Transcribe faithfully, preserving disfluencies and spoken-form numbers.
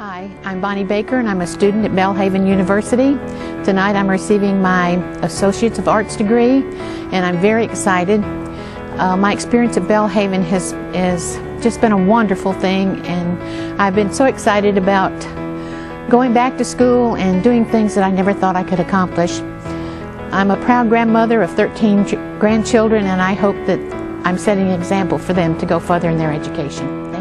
Hi, I'm Bonnie Baker and I'm a student at Belhaven University. Tonight I'm receiving my Associates of Arts degree and I'm very excited. Uh, my experience at Belhaven has, has just been a wonderful thing, and I've been so excited about going back to school and doing things that I never thought I could accomplish. I'm a proud grandmother of thirteen grandchildren, and I hope that I'm setting an example for them to go further in their education.